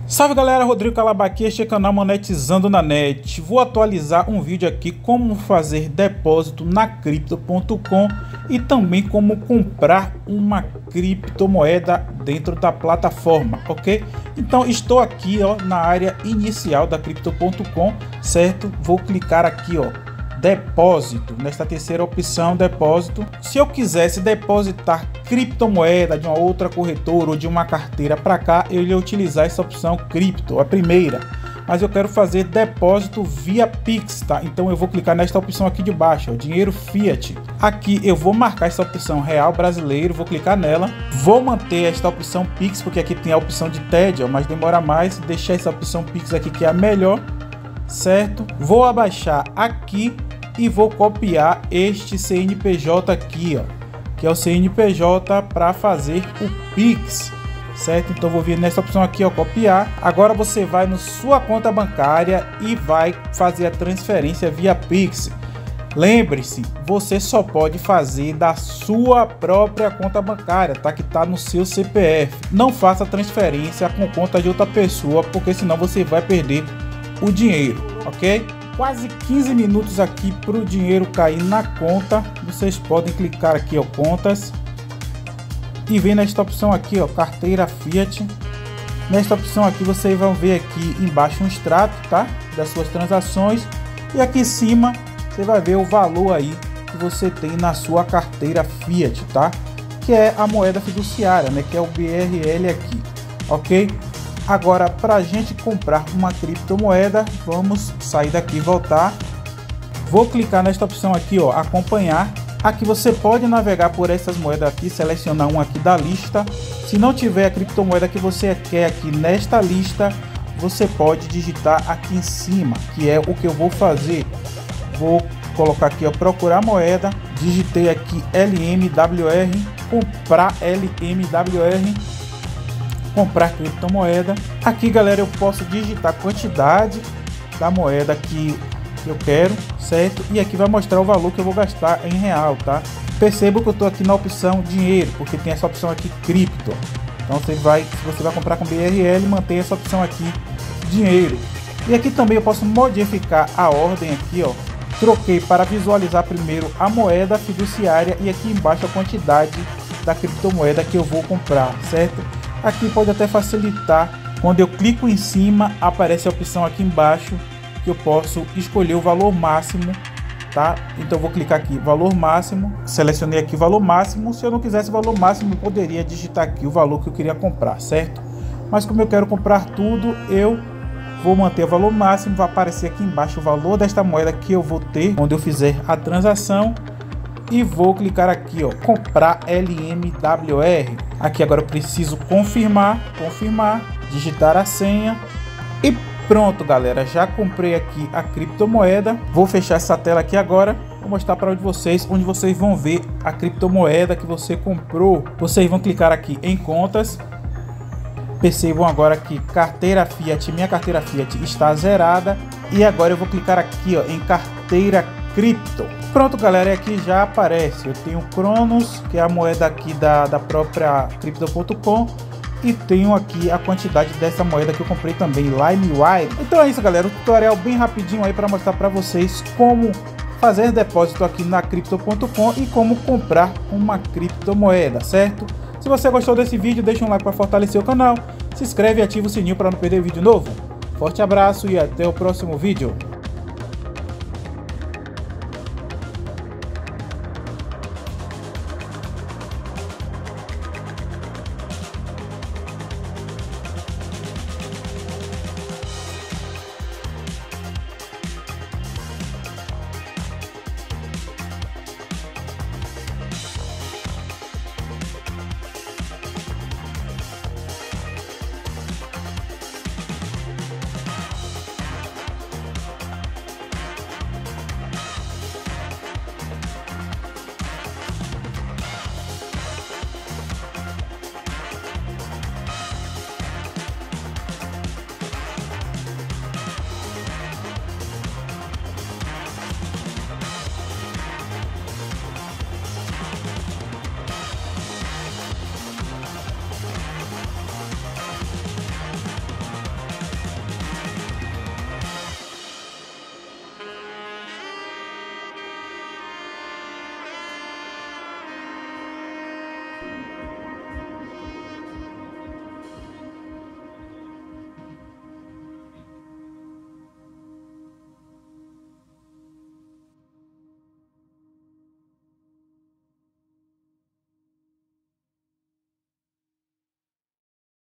Salve galera, Rodrigo Calaba aqui, este é o canal Monetizando na Net. Vou atualizar um vídeo aqui como fazer depósito na Crypto.com e também como comprar uma criptomoeda dentro da plataforma, ok? Então estou aqui na área inicial da Crypto.com, certo? Vou clicar aqui depósito, nesta terceira opção, depósito. Se eu quisesse depositar criptomoeda de uma outra corretora ou de uma carteira para cá, eu ia utilizar essa opção cripto, a primeira. Mas eu quero fazer depósito via Pix, tá? Então eu vou clicar nesta opção aqui de baixo, dinheiro fiat. Aqui eu vou marcar essa opção real brasileiro, vou clicar nela. Vou manter esta opção Pix, porque aqui tem a opção de TED, mas demora mais. Deixar essa opção Pix aqui que é a melhor, certo? Vou abaixar aqui e vou copiar este CNPJ aqui, que é o CNPJ para fazer o Pix, certo? Então vou vir nessa opção aqui, copiar. Agora você vai na sua conta bancária e vai fazer a transferência via Pix. Lembre-se, você só pode fazer da sua própria conta bancária, tá? Que tá no seu CPF. Não faça transferência com conta de outra pessoa, porque senão você vai perder o dinheiro, ok? Quase 15 minutos aqui para o dinheiro cair na conta. Vocês podem clicar aqui, contas, e vem nesta opção aqui, carteira fiat. Nesta opção aqui vocês vão ver aqui embaixo um extrato, tá, das suas transações, e aqui em cima você vai ver o valor aí que você tem na sua carteira fiat, tá, que é a moeda fiduciária, né, que é o BRL aqui, ok? Agora, para a gente comprar uma criptomoeda, vamos sair daqui e voltar. Vou clicar nesta opção aqui, acompanhar. Aqui você pode navegar por essas moedas aqui, selecionar uma aqui da lista. Se não tiver a criptomoeda que você quer aqui nesta lista, você pode digitar aqui em cima, que é o que eu vou fazer. Vou colocar aqui, procurar moeda. Digitei aqui LMWR, comprar LMWR. Comprar criptomoeda. Aqui, galera, eu posso digitar a quantidade da moeda que eu quero, certo? E aqui vai mostrar o valor que eu vou gastar em real, tá? Perceba que eu estou aqui na opção dinheiro, porque tem essa opção aqui cripto. Então se você vai comprar com BRL, mantém essa opção aqui dinheiro. E aqui também eu posso modificar a ordem aqui, Troquei para visualizar primeiro a moeda fiduciária e aqui embaixo a quantidade da criptomoeda que eu vou comprar, certo? Aqui pode até facilitar, quando eu clico em cima, aparece a opção aqui embaixo, que eu posso escolher o valor máximo, tá? Então eu vou clicar aqui, valor máximo, selecionei aqui valor máximo. Se eu não quisesse valor máximo, eu poderia digitar aqui o valor que eu queria comprar, certo? Mas como eu quero comprar tudo, eu vou manter o valor máximo. Vai aparecer aqui embaixo o valor desta moeda que eu vou ter quando eu fizer a transação. E vou clicar aqui, comprar LMWR. Aqui agora eu preciso confirmar, digitar a senha e pronto, galera, já comprei aqui a criptomoeda. Vou fechar essa tela aqui agora, vou mostrar para vocês onde vocês vão ver a criptomoeda que você comprou. Vocês vão clicar aqui em contas. Percebam agora que carteira fiat, minha carteira fiat está zerada, e agora eu vou clicar aqui, em carteira cripto. Pronto, galera, aqui já aparece. Eu tenho Cronos, que é a moeda aqui da própria Crypto.com, e tenho aqui a quantidade dessa moeda que eu comprei também, LimeWire. Então é isso, galera, um tutorial bem rapidinho aí para mostrar para vocês como fazer depósito aqui na Crypto.com e como comprar uma criptomoeda, certo? Se você gostou desse vídeo, deixa um like para fortalecer o canal, se inscreve e ativa o sininho para não perder vídeo novo. Forte abraço e até o próximo vídeo.